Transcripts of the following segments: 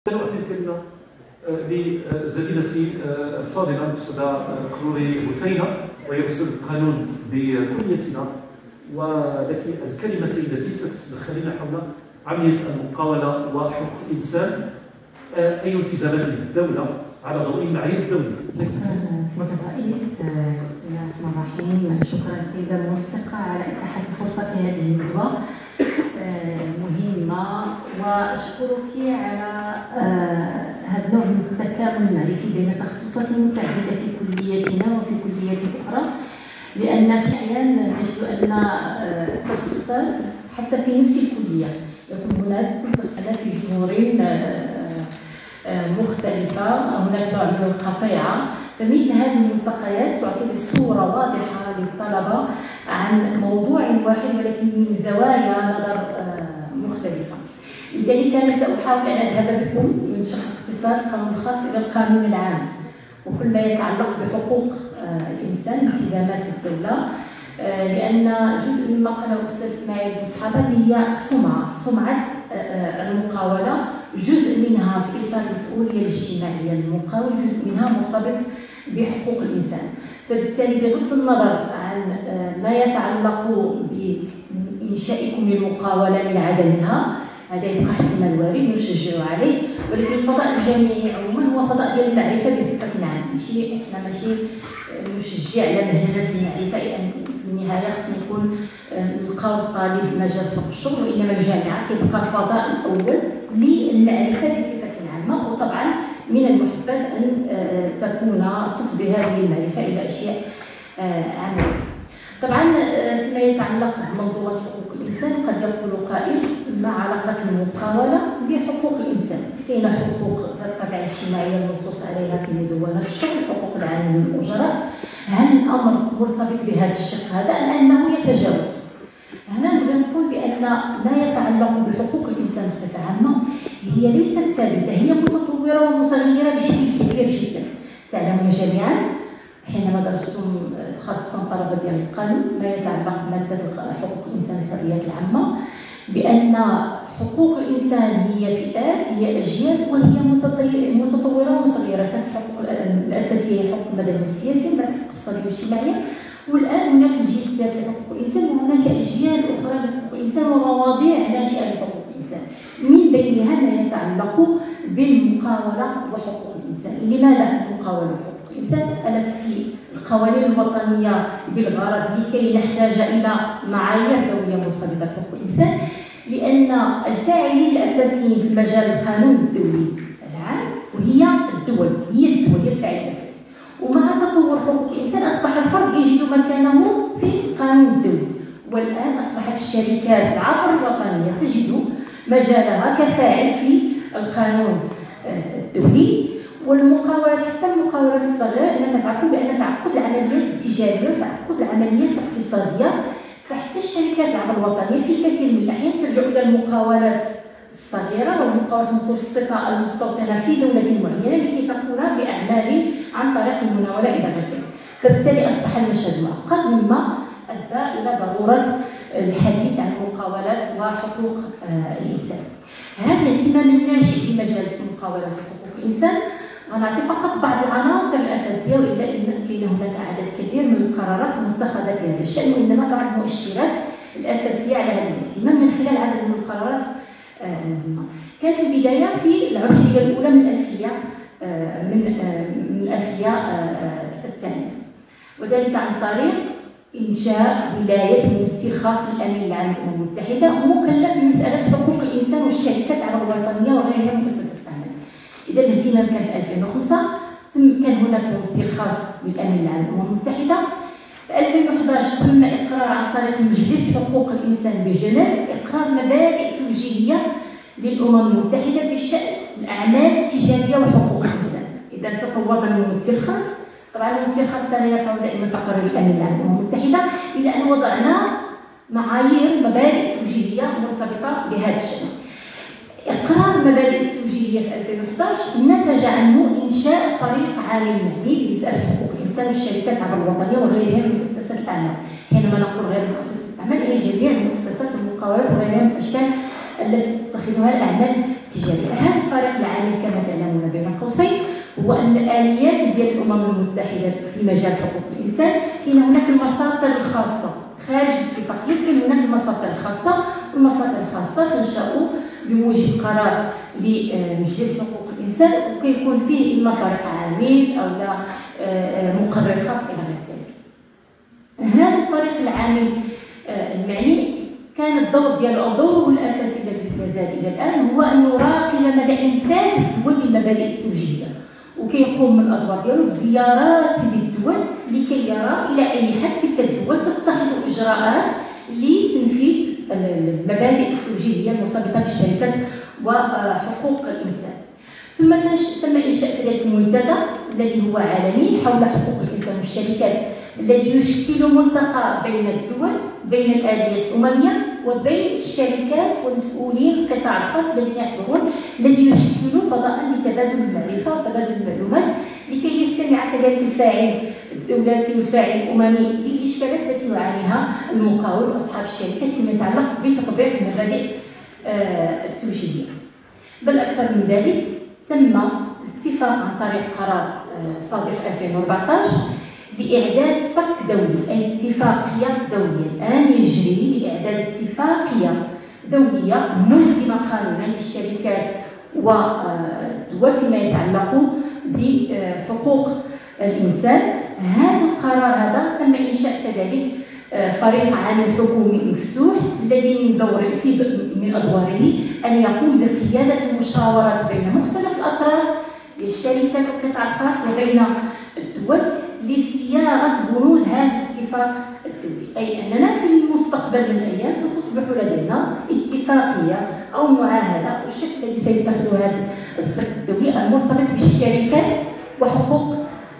أعطي الكلمة لزميلتي الفاضلة الأستاذة كروري بثينة، وهي أستاذة القانون بكليتنا، ولك الكلمة سيدتي. ستتدخلين حول عملية المقاولة وحقوق الإنسان، أي التزامات للدولة على ضوء المعايير الدولية. سيد الرئيس، بسم الله الرحمن الرحيم. شكرا السيدة المنسقة على إتاحة الفرصة في هذه الندوة مهمة، وأشكرك على هذا النوع من التكامل المعرفي بين تخصصات متعددة في كليتنا وفي كليات أخرى، لأن في الأحيان نجد أن التخصصات حتى في نفس الكلية يكون هناك تخصصات في جذور مختلفة، هناك نوع من القطيعة. فمثل هذه الملتقيات تعطي صورة واضحة للطلبة عن موضوع واحد ولكن من زوايا نظر مختلفة. لذلك أنا سأحاول أن أذهب بكم من شق اختصار القانون الخاص إلى القانون العام وكل ما يتعلق بحقوق الإنسان التزامات الدولة، لأن جزء مما قاله الأستاذ إسماعيل بوصحابة اللي هي سمعة المقاولة، جزء منها في إطار المسؤولية الاجتماعية للمقاول، جزء منها مرتبط بحقوق الإنسان. فبالتالي بغض النظر عن ما يتعلق بإنشائكم للمقاولة من عدمها، هذا يبقى احتمال وارد نشجع عليه، ولكن الفضاء الجامعي عموما هو فضاء ديال المعرفة بصفة عامة. احنا ماشي نشجع على مهنة المعرفة، لأن في النهاية خصنا يكون نلقاو الطالب مجال سوق الشغل، وإنما الجامعة كيبقى الفضاء الأول للمعرفة بصفة عامة. وطبعا من المحبذ أن تفضي هذه المعرفة إلى أشياء عملية. طبعا فيما يتعلق بمنظومة حقوق الإنسان قد يقول قائل: ما علاقة المقاولة بحقوق الإنسان؟ كاين حقوق ذات الطبيعة الاجتماعية المنصوص عليها في مدونة الشغل، حقوق العاملين والأجراء. هل الأمر مرتبط بهذا الشق هذا أم أنه يتجاوز؟ هنا نبغي نقول بأن ما يتعلق بحقوق الإنسان بصفة عامة هي ليست ثابتة، هي متطورة ومتغيرة بشكل كبير جدا. تعلمون جميعا حينما درستم خاصة طلبة ديال القانون ما يتعلق بمادة حقوق الإنسان والحريات العامة، بأن حقوق الإنسان هي فئات، هي أجيال، وهي متطورة ومتغيرة. كانت الحقوق الأساسية الحقوق المدنية والسياسية، بعد الاقتصادية والاجتماعية، والآن هناك الجيل الثالث لحقوق الإنسان، وهناك أجيال أخرى لحقوق الإنسان ومواضيع ناشئة لحقوق الإنسان، من بينها ما يتعلق بالمقاولة وحقوق الإنسان. لماذا المقاولة وحقوق الإنسان؟ ألت في القوانين الوطنية بالغرض لكي نحتاج إلى معايير دولية مرتبطة بحقوق الإنسان، لأن الفاعلين الأساسيين في مجال القانون الدولي العام وهي الدول، هي الفاعل الأساسي. ومع تطور حقوق الإنسان أصبح الفرد يجد مكانه في القانون الدولي، والآن أصبحت الشركات العبر الوطنية تجد مجالها كفاعل في القانون الدولي. والمقاولات، حتى المقاولات الصغيرة، لأننا تعرفوا بأن تعقد العمليات التجارية وتعقد العمليات الاقتصادية، فحتى الشركات العبر الوطنية في كثير من الأحيان تلجأ إلى المقاولات الصغيرة والمقاولات المتوسطة المستوطنة في دولة معينة لكي تقوم بأعمال عن طريق المناولة إلى غيره. فبالتالي أصبح المشهد معقد، مما أدى إلى ضرورة الحديث عن المقاولات وحقوق الإنسان. هذا الاهتمام الناشئ بمجال المقاولات وحقوق الإنسان غنعطي فقط بعض العناصر الأساسية، وإلا أن كاين هناك عدد كبير من القرارات المتخذة في هذا الشأن، وإنما بعض المؤشرات الأساسية على هذا الاهتمام من خلال عدد من القرارات المهمة. كانت البداية في العشرية الأولى من الألفية الثانية، وذلك عن طريق إنشاء ولاية ممثل خاص للأمين العام للأمم المتحدة، مكلف بمسألة حقوق الإنسان والشركات العبر الوطنية وغيرها من مؤسسات العمل. إذا الاهتمام كان في 2005، كان هناك ممثل خاص للأمين العام للأمم المتحدة. في 2011 تم إقرار عن طريق مجلس حقوق الإنسان بجنيف إقرار مبادئ توجيهية للأمم المتحدة بشأن الأعمال التجارية وحقوق الإنسان. إذا تطورنا من ممثل خاص، طبعا الممثل الخاص لا يرفع دائما تقارير الأمين العام للأمم المتحدة، إلى أن وضعنا معايير مبادئ توجيهية مرتبطة بهذا الشأن. إقرار المبادئ التوجيهية في 2011 نتج عنه إنشاء فريق عامل معني لمسألة حقوق الإنسان والشركات العبر الوطنية وغيرها من مؤسسات الأعمال. حينما نقول غير مؤسسات الأعمال أي جميع المؤسسات والمقاولات وغيرها من أشكال التي تتخذها الأعمال التجارية. هذا الفريق العامل كما تعلمون بين قوسين هو أن الآليات ديال الأمم المتحدة في مجال حقوق الإنسان كاين هناك المساطر الخاصة خارج الاتفاقيات، كاين هناك المساطر الخاصة، والمساطر الخاصة تنشأ بموجب قرار لمجلس حقوق الإنسان وكيكون فيه إما فريق عامل أو لا مقرر خاص إلى غير ذلك. هذا الفريق العامل المعني كان الدور ديالو أو دوره الأساسي الذي لا زال إلى الآن هو أن يراقب مدى إنفاذ الدول للمبادئ التوجيهية، وكيقوم من الأدوار ديالو بزيارات للدول لكي يرى إلى أي حد تلك الدول تتخذ إجراءات لتنفيذ المبادئ التوجيهية المرتبطة بالشركات وحقوق الإنسان. تم إنشاء كذلك منتدى الذي هو عالمي حول حقوق الإنسان والشركات، الذي يشكل ملتقى بين الدول، بين الآليات الأممية وبين الشركات والمسؤولين القطاع الخاص الذين يحضرون، الذي يشكل فضاء لتبادل المعرفة وتبادل المعلومات لكي يستمع كذلك الفاعل الدولاتي والفاعل الأممي للإشكالات التي يعانيها المقاول وأصحاب الشركات فيما يتعلق بتطبيق المبادئ التوجيهية. بل أكثر من ذلك، تم الاتفاق عن طريق قرار صادر 2014 لإعداد صك دولي، أي اتفاقية دولية الآن يجري لإعداد اتفاقية دولية ملزمة قانونا للشركات والدول فيما يتعلق بحقوق الإنسان. هذا القرار هذا تم إنشاء كذلك فريق عامل حكومي مفتوح الذي من أدواره أن يقوم بقيادة المشاورات بين مختلف الأطراف للشركات والقطاع الخاص وبين الدول لصياغة بنود هذا الاتفاق الدولي، أي أننا في المستقبل من الأيام ستصبح لدينا اتفاقية أو معاهدة والشكل الذي سيتخذه هذا الصك الدولي المرتبط بالشركات وحقوق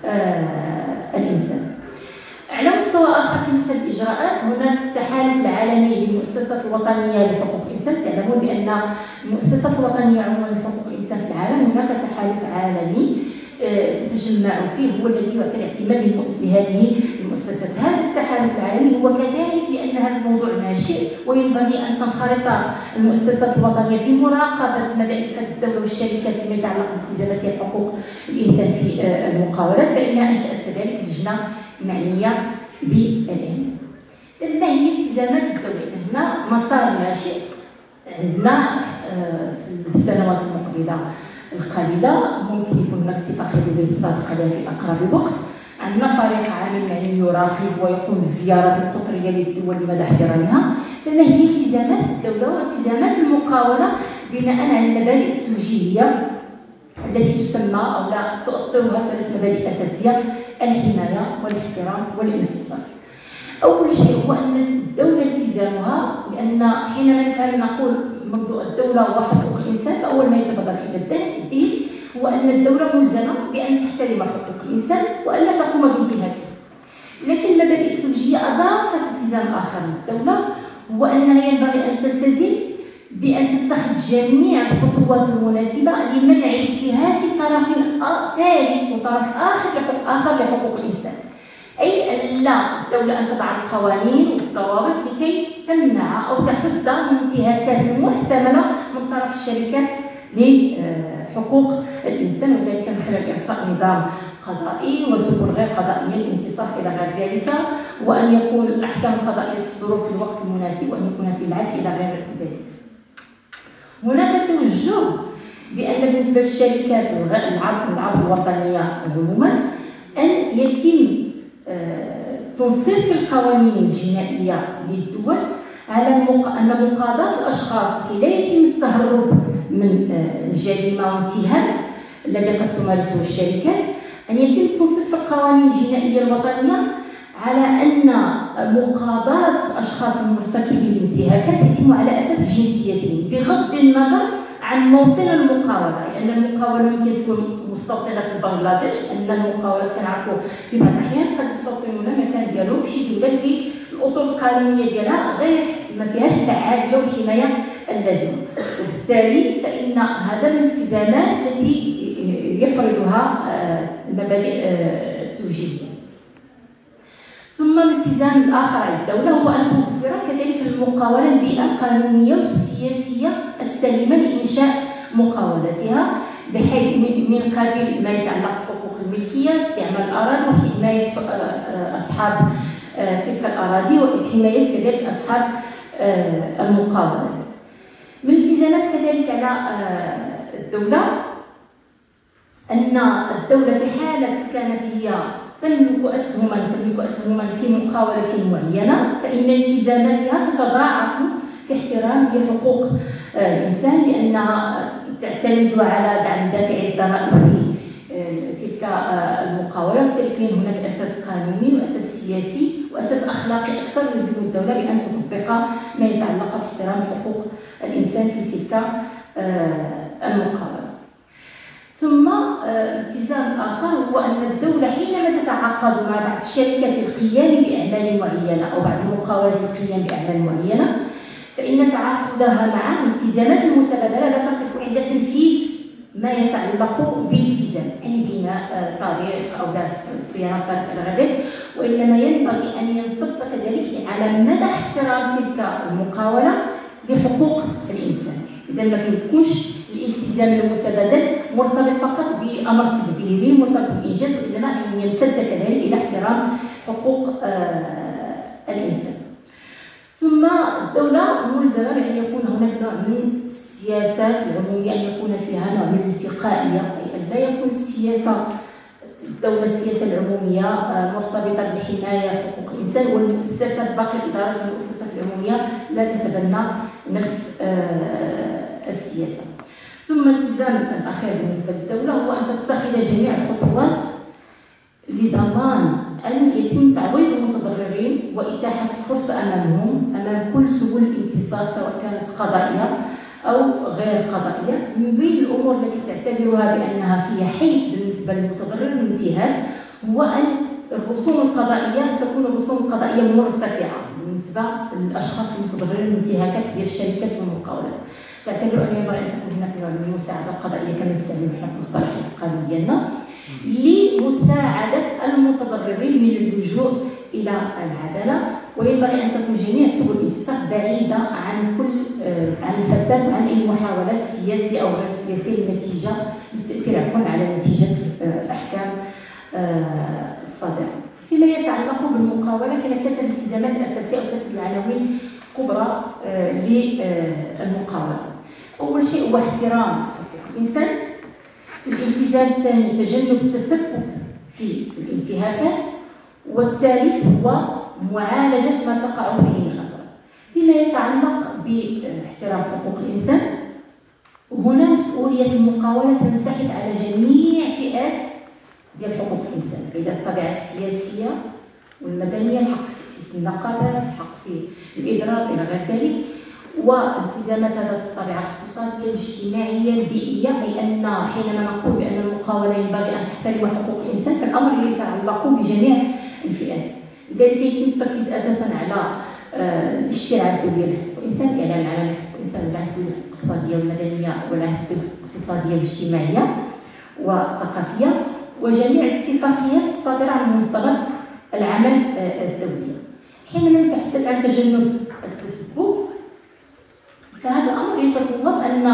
الإنسان. على مستوى آخر في مسألة الإجراءات، هناك التحالف العالمي للمؤسسات الوطنية لحقوق الإنسان. تعلمون بأن المؤسسات الوطنية عموما لحقوق الإنسان في العالم هناك تحالف عالمي تتجمع فيه هو الذي يعطي الاعتماد لهذه المؤسسات. هذا التحالف العالمي هو كذلك لأن هذا الموضوع ناشئ وينبغي أن تنخرط المؤسسات الوطنية في مراقبة مدى إنفاذ الدولة والشركات فيما يتعلق بالتزاماتها حقوق الإنسان في المقاولات، فإنها أنشأت كذلك لجنة معنية بالإهمال. ما هي التزامات الدولة؟ هنا مسار ناشئ عندنا في السنوات المقبلة القليلة، ممكن يكون هناك اتفاقية دولية صادقة في أقرب الوقت. عندنا فريق عامل معني يراقب ويقوم بالزيارات القطرية للدول لمدى احترامها. فما هي التزامات الدولة والتزامات المقاولة بناء على المبادئ التوجيهية التي تسمى أو لا تؤطرها 3 مبادئ أساسية: الحماية والاحترام والانتصار. أول شيء هو أن الدولة التزامها، لأن حينما نقول موضوع الدولة وحقوق الإنسان فأول ما يتبادر إلى الذهن هو أن الدولة ملزمة بأن تحترم حقوق الإنسان وألا تقوم بانتهاكها. لكن المبادئ التوجيهية أضافت التزام آخر للدولة، هو أنها ينبغي أن تلتزم بأن تتخذ جميع الخطوات المناسبة لمنع انتهاك طرف ثالث وطرف آخر لحقوق الإنسان، أي أن لا الدولة أن تضع القوانين والضوابط لكي تمنع أو تحد من انتهاكات محتملة من طرف الشركات لحقوق الإنسان، وذلك من خلال إرساء نظام قضائي وسبل غير قضائية للانتصار إلى غير ذلك، وأن يكون الأحكام القضائية تصدر في الوقت المناسب وأن يكون في العدل إلى غير ذلك. هناك توجه بأن بالنسبة للشركات والعرض الوطنية عموما أن يتم تنصيص القوانين الجنائية للدول على أن مقاضاة الأشخاص كي لا يتم التهرب من الجريمة وانتهاك الذي قد تمارسه الشركات، أن يتم التنصيص في القوانين الجنائية الوطنية على أن مقاضاة الأشخاص المرتكبين الانتهاكات يتم على أساس جنسيتهم بغض النظر عن موطن المقاولة، لأن المقاولة يمكن تكون مستوطنة في بنغلاديش، أن المقاولات كنعرفوا في بعض الأحيان قد يستوطنون المكان ديالو في شي دولة اللي الأطر القانونية ديالها غير ما فيهاش الفعالية والحماية اللازمة، وبالتالي فإن هذا من الالتزامات التي يفرضها المبادئ التوجيهية. ثم الالتزام الآخر على الدولة هو أن توفر كذلك المقاولة البيئة القانونية والسياسية السليمة لإنشاء مقاولاتها، بحيث من قبيل ما يتعلق بحقوق الملكية، استعمال الأراضي وحماية أصحاب تلك الأراضي وحماية كذلك أصحاب المقاولات. من الالتزامات كذلك على الدولة أن الدولة في حالة كانت هي تملك أسهما في مقاولة معينة فإن التزاماتها تتضاعف في احترام لحقوق الإنسان، لأنها تعتمد على دعم دافع الضرائب في تلك المقاولة، وبالتالي كاين هناك أساس قانوني وأساس سياسي وأساس أخلاقي أكثر يلزم الدولة بأن تطبق ما يتعلق باحترام حقوق الإنسان في تلك المقاولة. ثم الالتزام الآخر هو أن الدولة حينما تتعاقد مع بعض الشركات للقيام بأعمال معينة أو بعض المقاولات للقيام بأعمال معينة فإن تعاقدها معه الالتزامات المتبادلة لا تقف عند تنفيذ ما يتعلق بالالتزام، يعني بناء طريق أو صيانة طريق إلى غيره، وإنما ينبغي أن ينصب كذلك على مدى احترام تلك المقاولة لحقوق الإنسان. إذا ما كيكونش الالتزام المتبادل مرتبط فقط بأمر تدبيري مرتبط بالإنجاز، وإنما أن يمتد كذلك إلى احترام حقوق الإنسان. ثم الدولة ملزمة بأن يكون هناك نوع من السياسات العمومية، أن يكون فيها نوع من الانتقائية، أي أن لا يكون السياسة العمومية مرتبطة بحماية حقوق الإنسان والمؤسسات باقي الإدارات والمؤسسات العمومية لا تتبنى نفس السياسة. ثم الالتزام الأخير بالنسبة للدولة هو أن تتخذ جميع الخطوات لضمان أن يتم تعويض المتضررين وإتاحة الفرصة أمام كل سبل الانتصار سواء كانت قضائية أو غير قضائية، من بين الأمور التي تعتبرها بأنها فيها حيث بالنسبة للمتضرر الانتهاك هو أن الرسوم القضائية تكون الرسوم القضائية مرتفعة بالنسبة للأشخاص المتضررين من الانتهاكات ديال الشركات والمقاولات. تعتبر أن ينبغي أن تكون هناك نوع من المساعدة القضائية كما نستعملوا حنا في المصطلح القانوني ديالنا لمساعدة المتضررين من اللجوء إلى العدالة، وينبغي أن تكون جميع سبل الانتصار بعيدة عن عن الفساد وعن أي محاولات سياسية أو غير سياسية للتأثير على نتيجة الأحكام الصادرة. فيما يتعلق بالمقاولة كاين ثلاثة التزامات أساسية أو ثلاثة العناوين كبرى للمقاولة. أول شيء هو احترام حقوق الإنسان. الالتزام الثاني تجنب التسبب في الانتهاكات. والثالث هو معالجة ما تقع فيه من خطر. فيما يتعلق باحترام حقوق الإنسان هنا مسؤولية المقاولة تنسحب على جميع فئات ديال حقوق الإنسان، إذا الطبيعة السياسية والمدنية، الحق في تأسيس النقابات، الحق في الإضراب إلى غير ذلك، والتزامات ذات الطبيعة الاقتصادية الاجتماعية البيئية، أي أن حينما نقول بأن المقاولة ينبغي أن تحترم حقوق الإنسان فالأمر يتعلق بجميع الفئات. لذلك يتم التركيز أساسا على الشريعة الدولية لحقوق الإنسان، الإعلان على حقوق الإنسان والعهد بالحقوق الاقتصادية والمدنية والعهد بالحقوق الاقتصادية والاجتماعية والثقافية، وجميع الاتفاقيات الصادرة عن منظمات العمل الدولية. حينما نتحدث عن تجنب التسبب فهذا الأمر يتطلب أن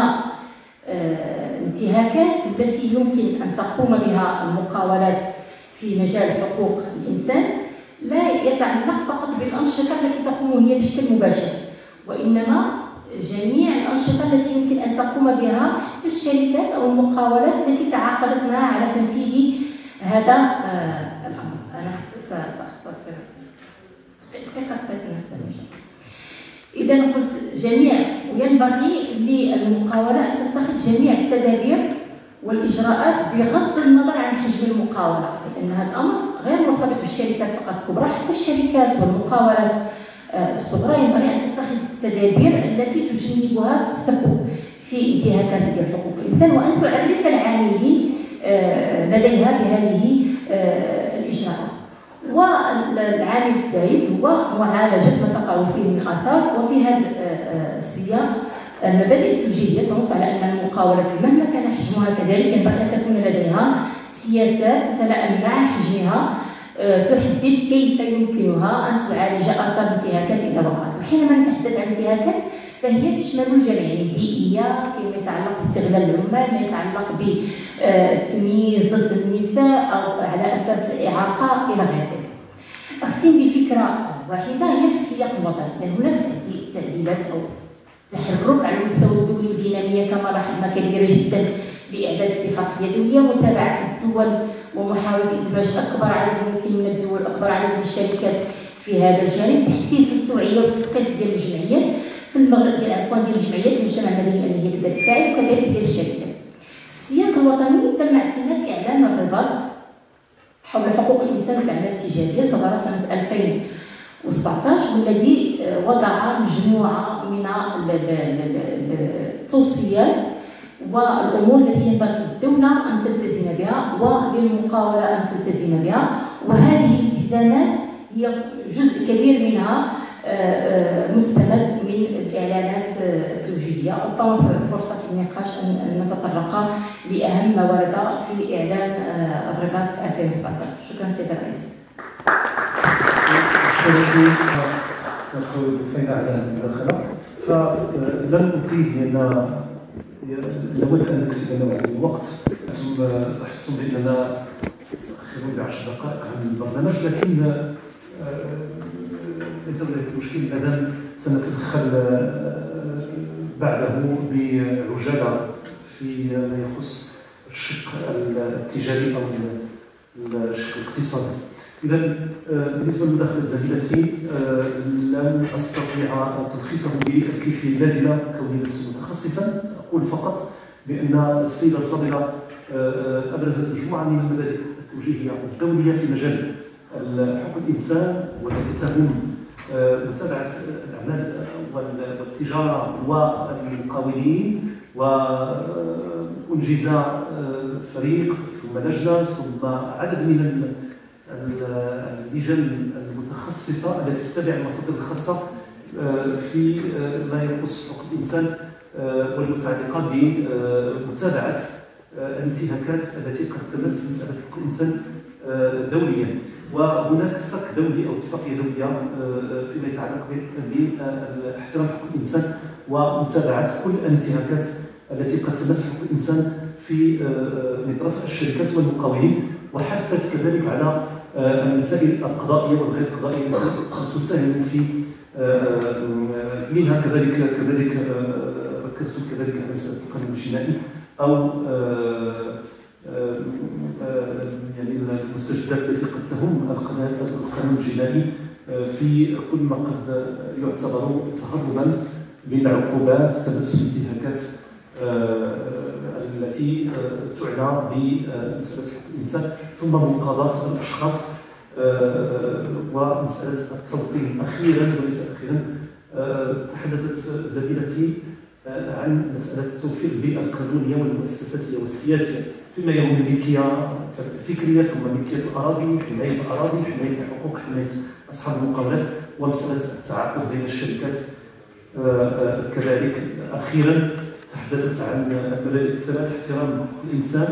الانتهاكات التي يمكن أن تقوم بها المقاولات في مجال حقوق الإنسان لا يتعلق فقط بالأنشطة التي تقوم هي بشكل مباشر، وإنما جميع الأنشطة التي يمكن أن تقوم بها حتى الشركات أو المقاولات التي تعاقدت معها على تنفيذ هذا الأمر. أنا سأختصر دقيقة صغيرة. إذا قلت جميع، وينبغي للمقاولة أن تتخذ جميع التدابير والإجراءات بغض النظر عن حجم المقاولة، لأن هذا الأمر غير مرتبط بالشركات فقط الكبرى، حتى الشركات والمقاولات الصغرى ينبغي أن تتخذ التدابير التي تجنبها التسبب في انتهاكات ديال حقوق الإنسان، وأن تعرف العاملين لديها بهذه الإجراءات. والعامل الثالث هو معالجة ما تقع فيه من آثار، وفي هذا السياق المبادئ التوجيهية تنص على أن المقاولة مهما كان حجمها كذلك ينبغي أن تكون لديها سياسات تتلائم مع حجمها تحدد كيف يمكنها أن تعالج آثار الانتهاكات إذا وقعت. وحينما نتحدث عن انتهاكات فهي تشمل الجميع، يعني البيئية، فيما يتعلق باستغلال العمال، ما يتعلق بالتمييز ضد النساء أو على أساس الإعاقة إلى غير ذلك. أختم بفكرة واحدة هي في السياق الوطني، لأن هناك تعديلات أو تحرك على المستوى الدولي ودينامية كما لاحظنا كبيرة جدا لإعداد اتفاقية دولية، متابعة الدول ومحاولة إدماج أكبر عدد ممكن من الدول، أكبر عدد من الشركات في هذا الجانب، تحسين في التوعية والتثقيف ديال الجمعيات في المغرب ديال الجمعيات المجتمع المدني لأن هي كذلك فاعل وكذلك ديال الشركات. في السياق الوطني تم اعتماد إعلان الرباط حول حقوق الإنسان في الأعمال التجارية صدر سنة 2017 والذي وضع مجموعة من التوصيات والأمور التي ينبغي للدولة أن تلتزم بها وللمقاولة أن تلتزم بها، وهذه الالتزامات هي جزء كبير منها مستند من الإعلانات التوجيهية. أطلب فرصة النقاش أن نتطرق لأهم ما ورد في إعلان الرباط 2017. شكرا سيد الرئيس. شكرا على هذه المداخلة. فلن أطيل لأن لابد أن نكسب نوع من الوقت. أنتم لاحظتم بأننا تأخرون ب10 دقائق عن البرنامج، لكن ليس هناك مشكل أبدا، سنتدخل بعده بعجالة فيما يخص الشق التجاري أو الشق الاقتصادي. إذا بالنسبة لمداخلة زميلتي لن أستطيع تلخيصه بالكيفية اللازمة كوني لست متخصصا، أقول فقط بأن السيدة الفاضلة أبرزت مجموعة من المبادئ التوجيهية الدولية في مجال حقوق الإنسان والتي تهم متابعة الأعمال والتجارة والمقاولين، وأنجز فريق ثم لجنة ثم عدد من اللجان المتخصصة التي تتبع المصادر الخاصة في ما يخص حقوق الإنسان والمتعلقة بمتابعة الانتهاكات التي قد تمس مسألة حقوق الإنسان دوليا. وهناك سك دولي أو اتفاقية دولية فيما يتعلق باحترام حقوق الإنسان ومتابعة كل الانتهاكات التي قد تمس حقوق الإنسان من طرف الشركات والمقاولين، وحثت كذلك على المسائل القضائية والغير القضائية التي تساهم في منها كذلك ركزت كذلك على مسألة القانون الجنائي أو يعني المستجدات التي قد تهم القانون الجنائي في كل ما قد يعتبر تهربا من عقوبات تمس انتهاكات التي تعنى بمسألة حقوق الإنسان، ثم منقاذات الأشخاص ومسألة التوطين. أخيرا وليس أخيرا تحدثت زميلتي عن مسألة توفير البيئة القانونية والمؤسساتية والسياسية فيما يهم الملكية الفكرية، ثم ملكية الأراضي، حماية الأراضي، حماية الحقوق، حماية أصحاب المقاولات، ومسألة التعاقد بين الشركات. كذلك أخيرا تحدثت عن المبادئ الثلاث: احترام حقوق الإنسان،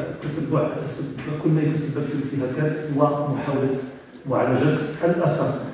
تتبع كل ما يتسبب في الانتهاكات، ومحاولة معالجة الأثر.